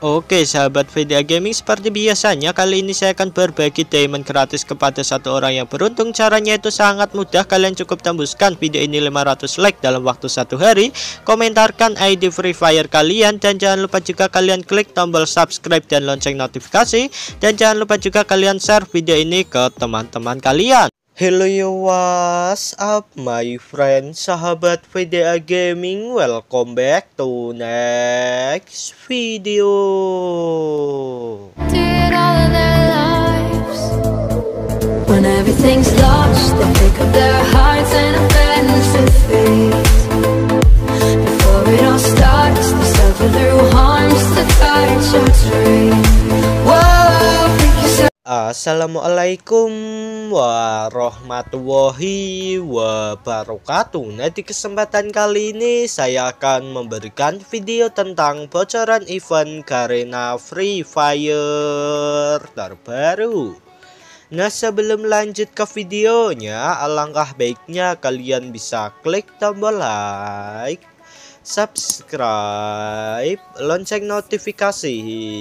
Oke sahabat Video Gaming, seperti biasanya kali ini saya akan berbagi diamond gratis kepada satu orang yang beruntung. Caranya itu sangat mudah, kalian cukup tembuskan video ini 500 like dalam waktu 1 hari, komentarkan ID Free Fire kalian, dan jangan lupa juga kalian klik tombol subscribe dan lonceng notifikasi, dan jangan lupa juga kalian share video ini ke teman-teman kalian. Hello yo, what's up my friend, sahabat VDA Gaming, welcome back to next video. Did all of their lives. When everything's lost, they pick up their hearts and offense to face. Before it all starts, they suffer through harms to touch or train. Assalamualaikum warahmatullahi wabarakatuh. Nah, di kesempatan kali ini saya akan memberikan video tentang bocoran event Garena Free Fire terbaru. Nah, sebelum lanjut ke videonya, alangkah baiknya kalian bisa klik tombol like, subscribe, lonceng notifikasi,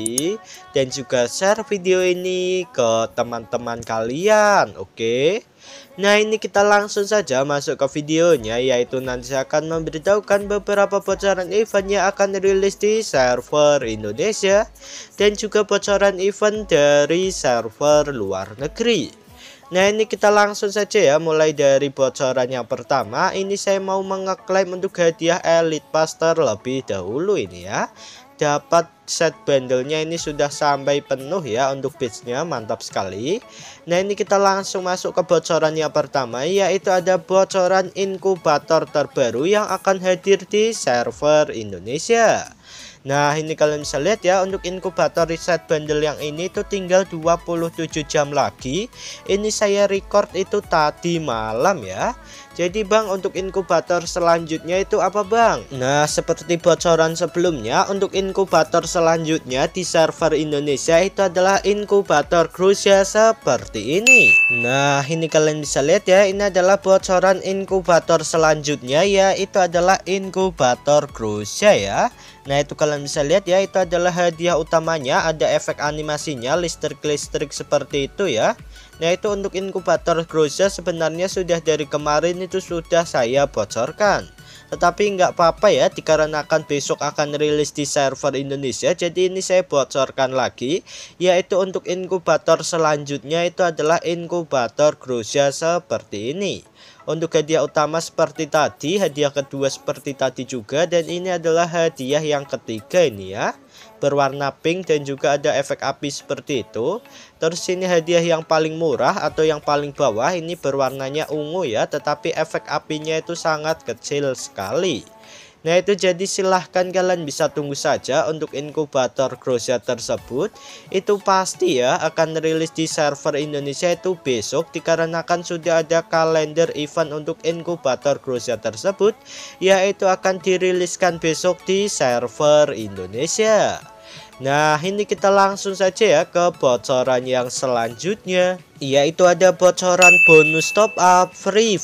dan juga share video ini ke teman-teman kalian. Oke. Nah, ini kita langsung saja masuk ke videonya, yaitu nanti saya akan memberitahukan beberapa bocoran event yang akan rilis di server Indonesia dan juga bocoran event dari server luar negeri. Nah, ini kita langsung saja ya, mulai dari bocoran yang pertama. Ini saya mau mengeklaim untuk hadiah Elite Pass terlebih dahulu ini ya. Dapat set bundle-nya ini sudah sampai penuh ya untuk batch-nya, mantap sekali. Nah, ini kita langsung masuk ke bocoran yang pertama, yaitu ada bocoran inkubator terbaru yang akan hadir di server Indonesia. Nah, ini kalian bisa lihat ya, untuk inkubator reset bundle yang ini tuh tinggal 27 jam lagi. Ini saya record itu tadi malam ya. Jadi bang, untuk inkubator selanjutnya itu apa bang? Nah, seperti bocoran sebelumnya, untuk inkubator selanjutnya di server Indonesia itu adalah inkubator Crucia seperti ini. Nah, ini kalian bisa lihat ya, ini adalah bocoran inkubator selanjutnya, yaitu adalah inkubator Crucia ya. Nah, itu kalian bisa lihat ya, itu adalah hadiah utamanya, ada efek animasinya, listrik-listrik seperti itu ya. Nah, itu untuk inkubator Crucia sebenarnya sudah dari kemarin itu sudah saya bocorkan. Tetapi nggak apa-apa ya, dikarenakan besok akan rilis di server Indonesia, jadi ini saya bocorkan lagi, yaitu untuk inkubator selanjutnya itu adalah inkubator Crucia seperti ini. Untuk hadiah utama seperti tadi, hadiah kedua seperti tadi juga, dan ini adalah hadiah yang ketiga ini ya, berwarna pink dan juga ada efek api seperti itu. Terus ini hadiah yang paling murah atau yang paling bawah, ini berwarnanya ungu ya, tetapi efek apinya itu sangat kecil sekali. Nah, itu jadi silahkan kalian bisa tunggu saja untuk inkubator Crucia tersebut. Itu pasti ya akan rilis di server Indonesia itu besok, dikarenakan sudah ada kalender event untuk inkubator Crucia tersebut, yaitu akan diriliskan besok di server Indonesia. Nah, ini kita langsung saja ya ke bocoran yang selanjutnya, yaitu ada bocoran bonus top up Free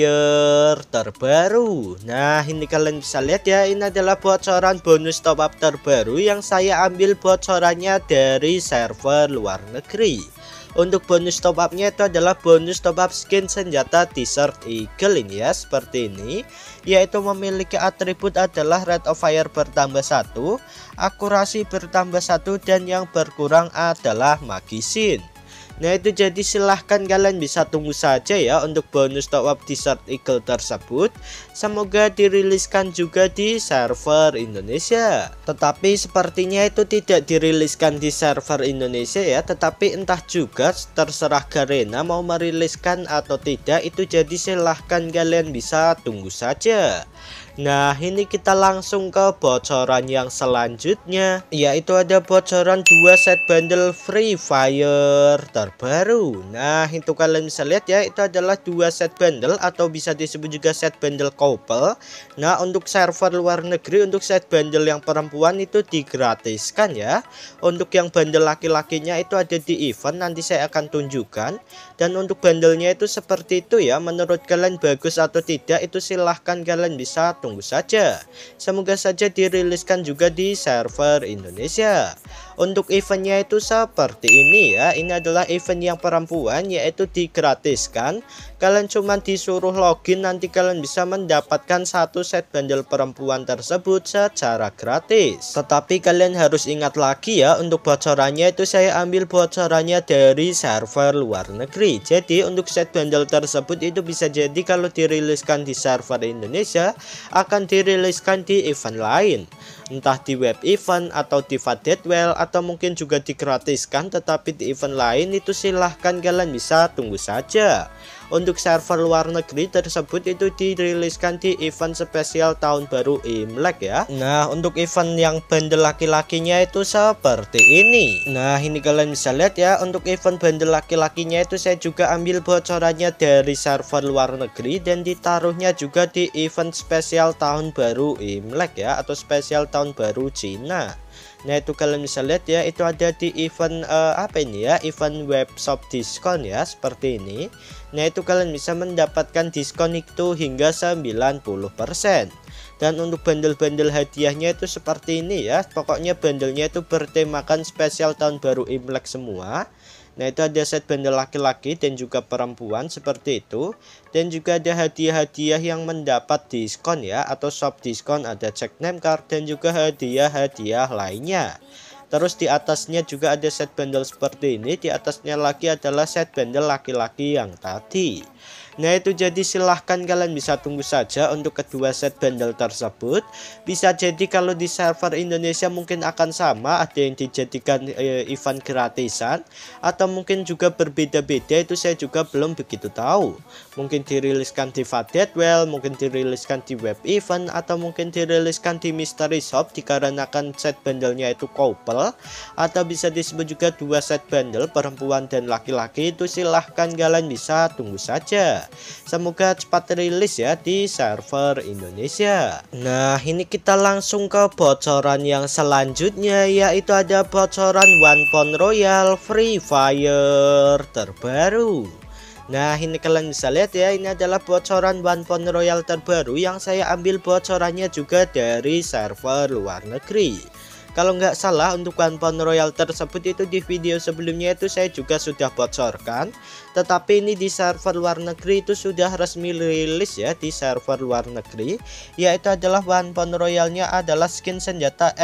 Fire terbaru. Nah, ini kalian bisa lihat ya, ini adalah bocoran bonus top up terbaru yang saya ambil bocorannya dari server luar negeri. Untuk bonus top upnya itu adalah bonus top up skin senjata Desert Eagle ini ya, seperti ini, yaitu memiliki atribut adalah rate of fire bertambah 1, akurasi bertambah 1, dan yang berkurang adalah magisin. Nah, itu jadi silahkan kalian bisa tunggu saja ya untuk bonus top up Desert Eagle tersebut. Semoga diriliskan juga di server Indonesia. Tetapi sepertinya itu tidak diriliskan di server Indonesia ya, tetapi entah juga, terserah Garena mau meriliskan atau tidak, itu jadi silahkan kalian bisa tunggu saja. Nah, ini kita langsung ke bocoran yang selanjutnya, yaitu ada bocoran 2 set bundle Free Fire terbaru. terbaru. Nah, itu kalian bisa lihat ya, itu adalah 2 set bundle atau bisa disebut juga set bundle couple. Nah, untuk server luar negeri untuk set bundle yang perempuan itu digratiskan ya. Untuk yang bundle laki-lakinya itu ada di event, nanti saya akan tunjukkan. Dan untuk bundlenya itu seperti itu ya. Menurut kalian bagus atau tidak itu silahkan kalian bisa tunggu saja. Semoga saja diriliskan juga di server Indonesia. Untuk eventnya itu seperti ini ya. Ini adalah event yang perempuan, yaitu digratiskan. Kalian cuma disuruh login, nanti kalian bisa mendapatkan 1 set bundle perempuan tersebut secara gratis. Tetapi kalian harus ingat lagi ya, untuk bocorannya itu saya ambil bocorannya dari server luar negeri. Jadi untuk set bundle tersebut itu bisa jadi kalau diriliskan di server Indonesia akan diriliskan di event lain, entah di web event atau di Fadetwell, atau mungkin juga digratiskan tetapi di event lain. Itu silahkan kalian bisa tunggu saja. Untuk server luar negeri tersebut itu diriliskan di event spesial tahun baru Imlek ya. Nah, untuk event yang bundle laki-lakinya itu seperti ini. Nah, ini kalian bisa lihat ya, untuk event bundle laki-lakinya itu saya juga ambil bocorannya dari server luar negeri dan ditaruhnya juga di event spesial tahun baru Imlek ya, atau spesial tahun baru Cina. Nah, itu kalian bisa lihat ya, itu ada di event apa ini ya, event webshop diskon ya, seperti ini. Nah, itu kalian bisa mendapatkan diskon itu hingga 90%. Dan untuk bundle-bundle hadiahnya itu seperti ini ya. Pokoknya bundlenya itu bertemakan spesial tahun baru Imlek semua. Nah, itu ada set bundle laki-laki dan juga perempuan seperti itu. Dan juga ada hadiah-hadiah yang mendapat diskon ya, atau shop diskon, ada check name card dan juga hadiah-hadiah lainnya. Terus di atasnya juga ada set bundle seperti ini. Di atasnya lagi adalah set bundle laki-laki yang tadi. Nah, itu jadi silahkan kalian bisa tunggu saja untuk kedua set bundle tersebut. Bisa jadi kalau di server Indonesia mungkin akan sama, ada yang dijadikan event gratisan, atau mungkin juga berbeda-beda, itu saya juga belum begitu tahu. Mungkin diriliskan di Fadetwell, mungkin diriliskan di web event, atau mungkin diriliskan di mystery shop dikarenakan set bundlenya itu couple, atau bisa disebut juga 2 set bundle perempuan dan laki-laki. Itu silahkan kalian bisa tunggu saja. Semoga cepat rilis ya di server Indonesia. Nah, ini kita langsung ke bocoran yang selanjutnya, yaitu ada bocoran One Pound Royal Free Fire terbaru. Nah, ini kalian bisa lihat ya, ini adalah bocoran One Pound Royal terbaru yang saya ambil bocorannya juga dari server luar negeri. Kalau nggak salah untuk One Pound Royal tersebut itu di video sebelumnya itu saya juga sudah bocorkan. Tetapi ini di server luar negeri itu sudah resmi rilis ya, di server luar negeri. Yaitu adalah One Pound Royalnya adalah skin senjata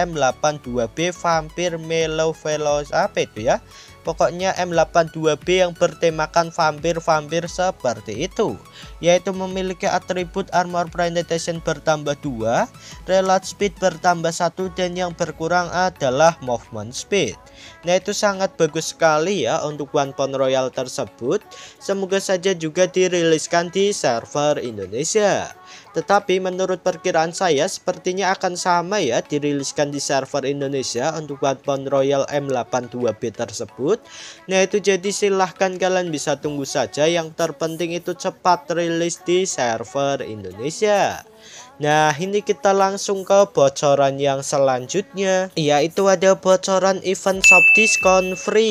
M82B Vampir Mellow Velos, apa itu ya, pokoknya M82B yang bertemakan vampir-vampir seperti itu. Yaitu memiliki atribut armor penetration bertambah 2, reload speed bertambah 1, dan yang berkurang adalah movement speed. Nah, itu sangat bagus sekali ya untuk One Pound Royal tersebut. Semoga saja juga diriliskan di server Indonesia. Tetapi menurut perkiraan saya sepertinya akan sama ya, diriliskan di server Indonesia untuk One Pound Royal M82B tersebut. Nah, itu jadi silahkan kalian bisa tunggu saja. Yang terpenting itu cepat rilis di server Indonesia. Nah, ini kita langsung ke bocoran yang selanjutnya, yaitu ada bocoran event shop diskon Free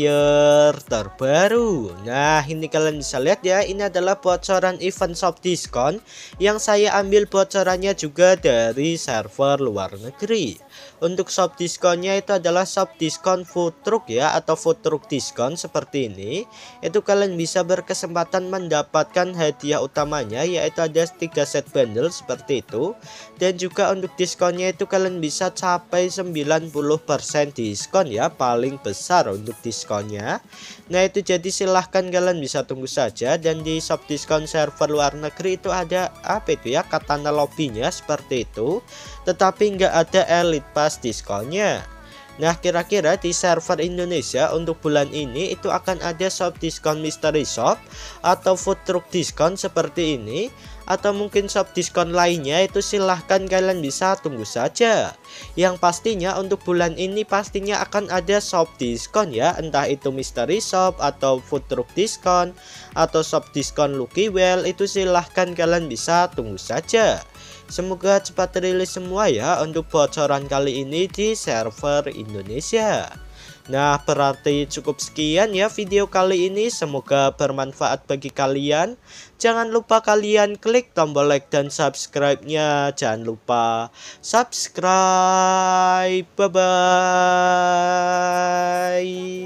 Fire terbaru. Nah, ini kalian bisa lihat ya, ini adalah bocoran event shop diskon yang saya ambil bocorannya juga dari server luar negeri. Untuk shop diskonnya itu adalah shop diskon food truck ya, atau food truck diskon seperti ini. Itu kalian bisa berkesempatan mendapatkan hadiah utamanya, yaitu ada 3 set bundle seperti itu. Dan juga untuk diskonnya itu kalian bisa capai 90% diskon ya, paling besar untuk diskonnya. Nah, itu jadi silahkan kalian bisa tunggu saja. Dan di shop diskon server luar negeri itu ada apa itu ya, katana lobbynya seperti itu. Tetapi nggak ada elite pass diskonnya. Nah, kira-kira di server Indonesia untuk bulan ini itu akan ada shop diskon mystery shop atau food truck diskon seperti ini, atau mungkin shop diskon lainnya, itu silahkan kalian bisa tunggu saja. Yang pastinya untuk bulan ini pastinya akan ada shop diskon ya, entah itu mystery shop atau food truck diskon atau shop diskon Lucky Well, itu silahkan kalian bisa tunggu saja. Semoga cepat rilis semua ya untuk bocoran kali ini di server Indonesia. Nah, berarti cukup sekian ya video kali ini. Semoga bermanfaat bagi kalian. Jangan lupa kalian klik tombol like dan subscribe-nya. Jangan lupa subscribe. Bye-bye.